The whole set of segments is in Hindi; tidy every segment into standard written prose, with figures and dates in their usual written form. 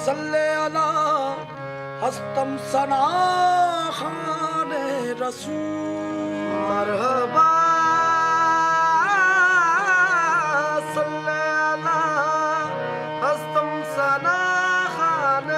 सल्ले अला हस्तम सना खाने रसूल मरहबा सल्ले अला हस्तम सना खाने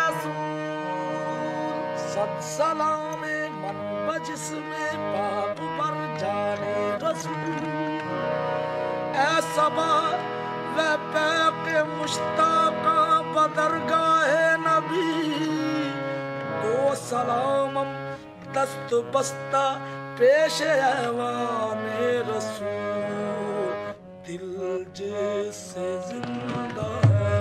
रसूल सद सलाम मन बजिस में पाप पर जाने रसूल ऐ सबा वे पैके मुश्ताका बदरगाहे नबी को सलामम दस्त बस्ता पेश ऐवाने रसूल दिल जैसे जिंदा है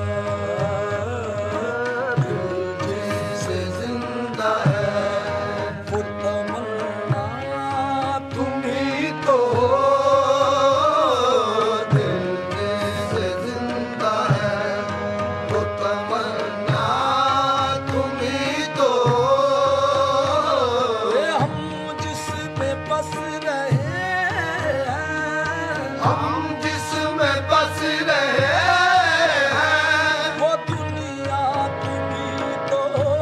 दिल जैसे जिंदा है वो तमन्ना तुम ही तो हो दिल जैसे जिंदा है वो तमन्ना तुम ही तो ये हम जिसमें बस रहे हैं हम जिसमें बस रहे हैं वो दुनिया तुम्ही तो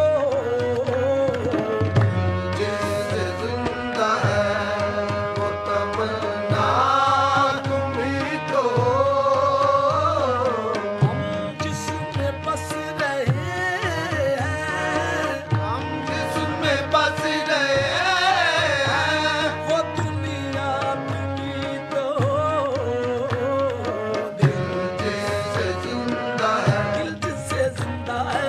जैसे जिंदा है वो तमन्ना तुम ही तो हम जिसमें बस रहे हैं हम जिसमें बस रहे हैं वो दुनिया तुम्ही तो दिल जैसे जिंदा है दिल जिससे जिंदा है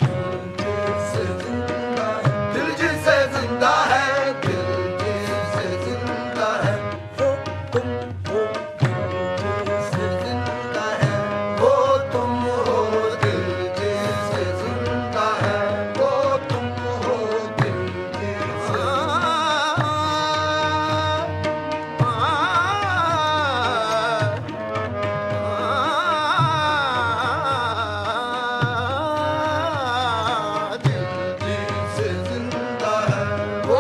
दिल जिससे जिंदा है दिल जिससे जिंदा है वो तुम हो दिल जिससे जिंदा है वो तुम हो दिल जिससे जिंदा है वो तुम हो दिल जिससे दिल जिससे जिंदा है वो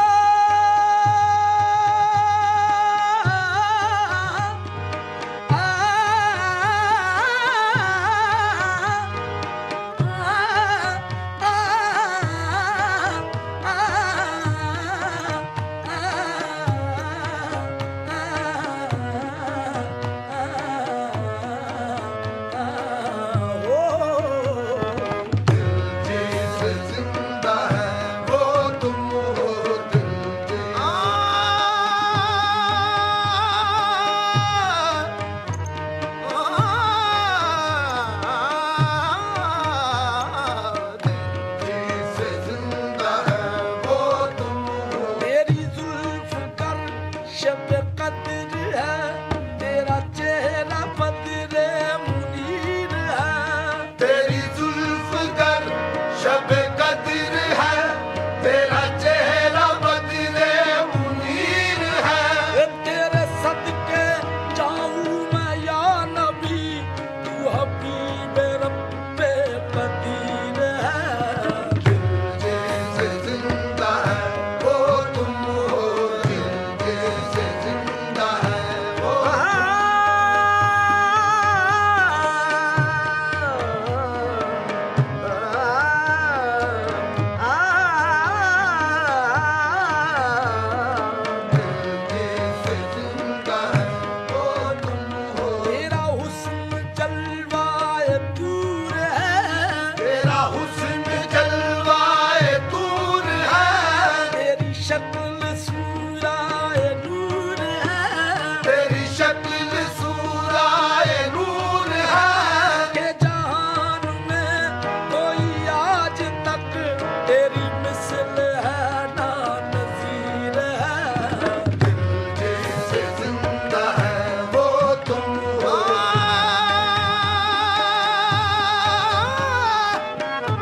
जिससे जिंदा है वो तुम हो दिल जिससे जिंदा है वो तुम हो मेरी जुल्फ कर शब कद्र है तेरा चेहरा बदरे मुनीर है तेरी जुल्फ कर शब कद्र है तेरा चेहरा बदले मुनीर है ये तेरे सदके जाऊं मैं या नबी तू हबीब रब्बे कदीर है दिल जैसे जिंदा है वो तुम हो दिल जैसे जिंदा है वो जैसे जिंदा है वो तुम हो तेरा हुस्न जलवाए दूर है तेरा हुस्न जलवाए दूर है तेरी शक्ल सूराए नूर है तेरी शक्ल सूराए नूर है के जहान में कोई आज तक तेरी मिसल है ना नज़ीर है दिल जैसे जिंदा है वो तुम हो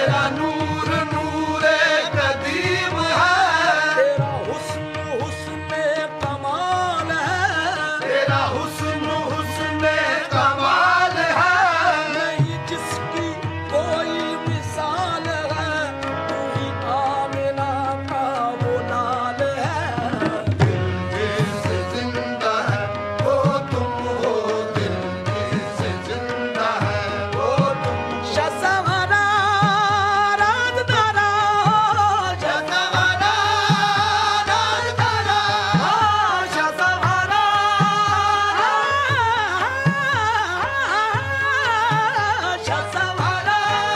तेरा नूर नूरे कदीम है, तेरा हुस्न हुस्ने कमाल है, तेरा हुस्न हुस्ने कमाल है, नहीं जिसकी कोई मिसाल है, तू ही आमिना का वो लाल है। दिल जिस जिंदा है वो तुम हो, दिल जिस जिंदा है वो तुम हो। शसवरा राजदारा, शसवरा राजदारा, शसवरा शसवरा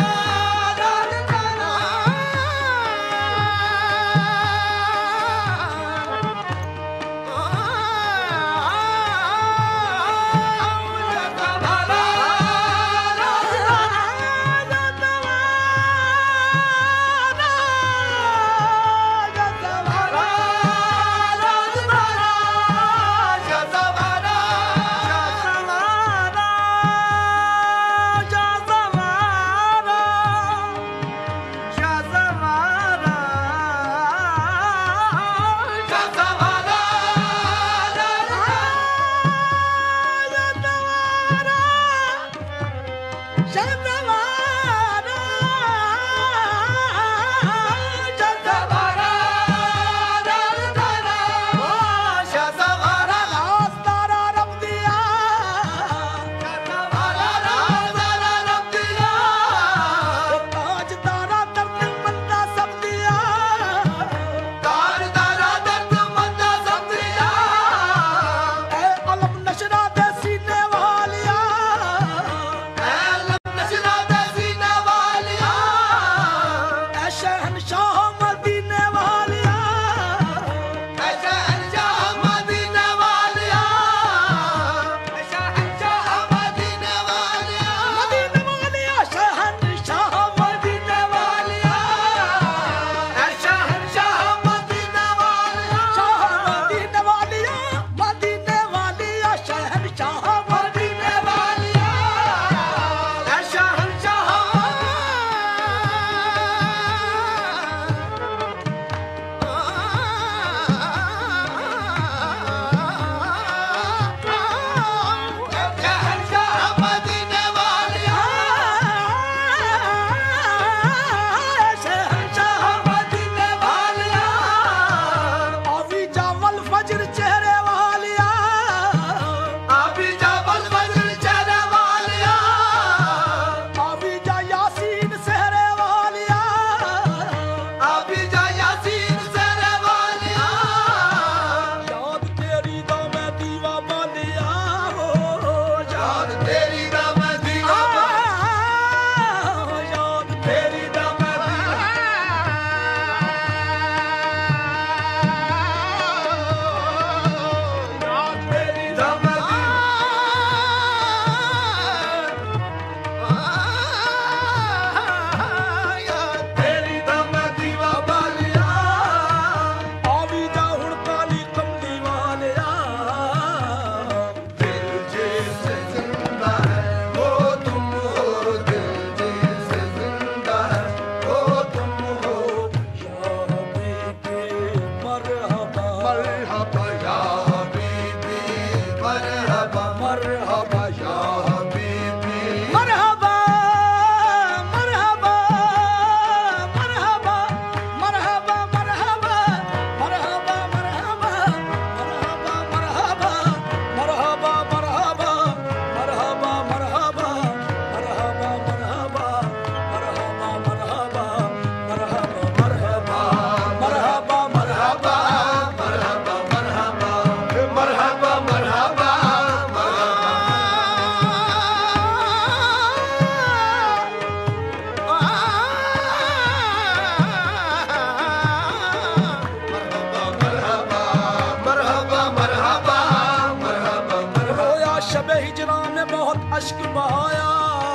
अश्क बहाया,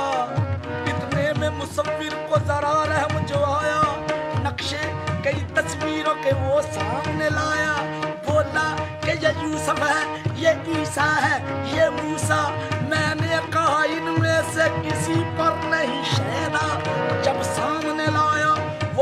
इतने में मुसव्विर को जरा रहम जो आया, नक्शे कई तस्वीरों के वो सामने लाया, बोला कि ये यूसुफ है, ये ईसा है, ये मूसा। मैंने कहा इनमें से किसी पर नहीं शहरा, जब सामने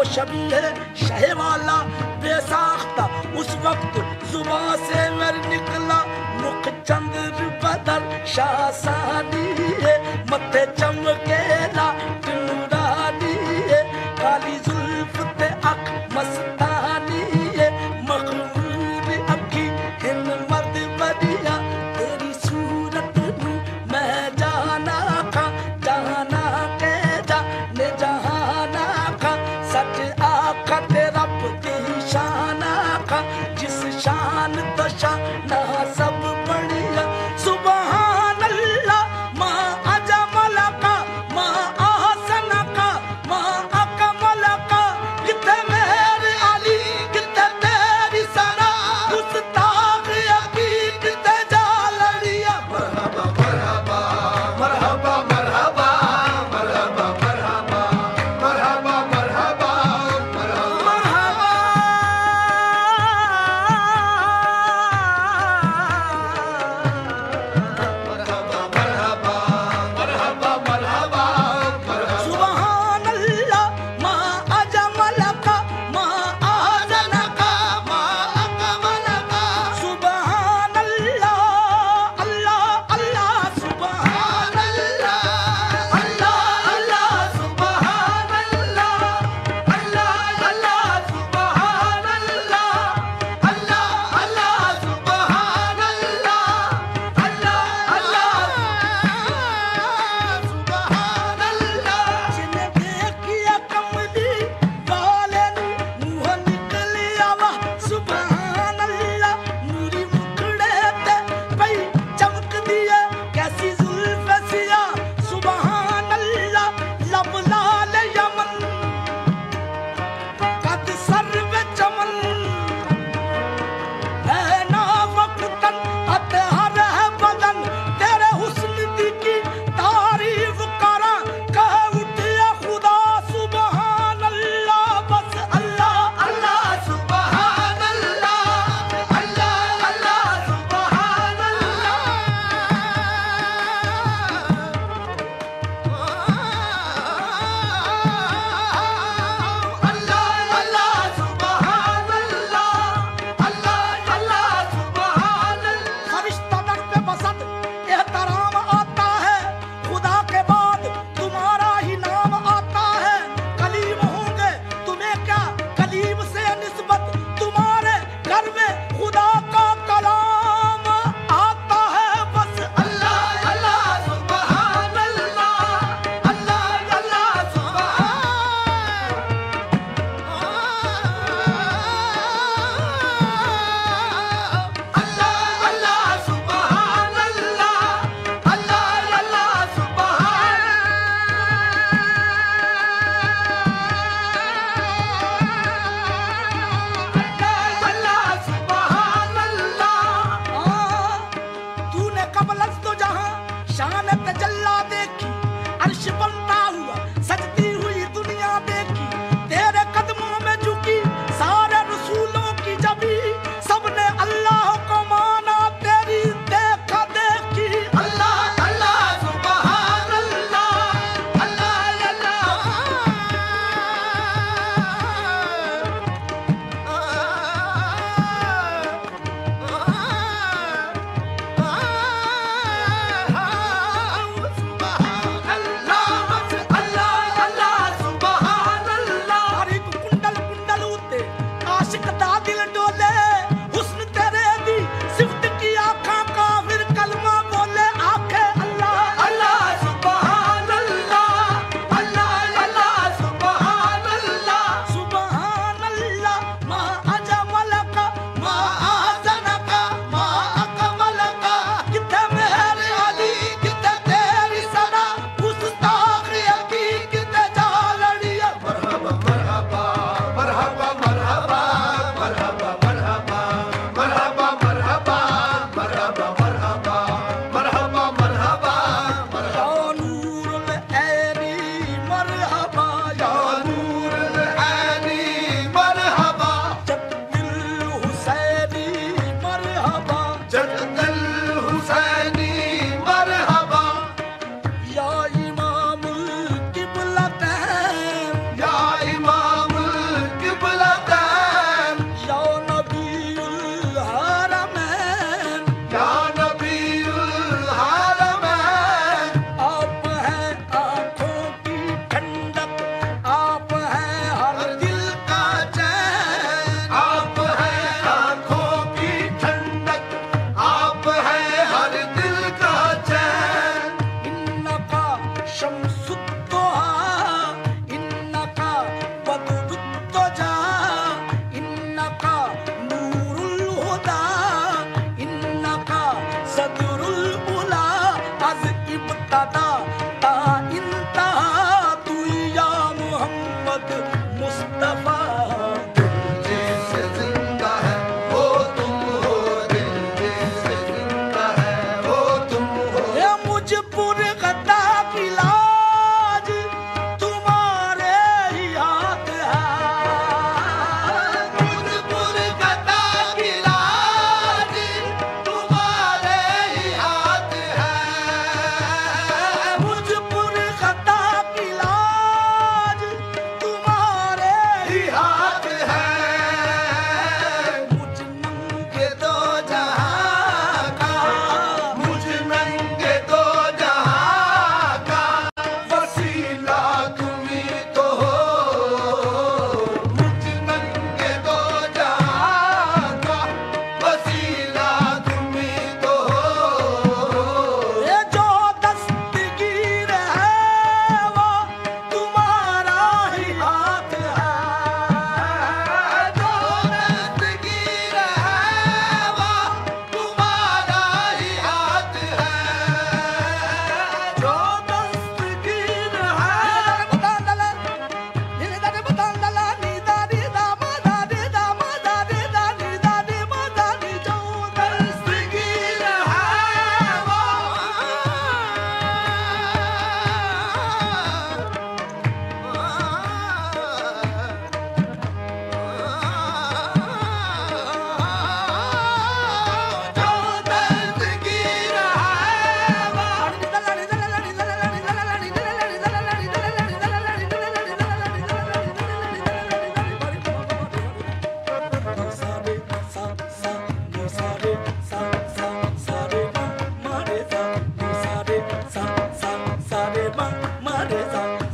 शबीह शह वाला बेसाख्ता उस वक्त जुबां से मेरे निकला मुख चंद्र बदर शाहसानी है मत्थे चमकेला टुरानी है काली जुल्फ ते अख मस्तानी है मखमूर अखी हिंद मर्द बदिया तेरी सूरत नू मैं जाना खा जाना के जाने जहाना खा सच आखा ते रब दी शान आखा जिस शान तो शाना सब बढ़िया सुभान अल्लाह मां अजमल का मां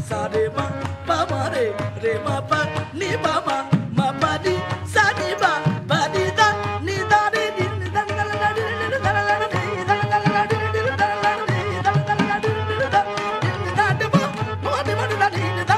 सा रे मा पा मा रे मा पा नी पा मा पा नी सा नी पा नी दा नी दा रे नी दा दा दा नी दा दा दा नी दा दा दा नी दा दा दा नी दा दा दा नी दा दा दा नी दा दा मा मा नी दा नी दा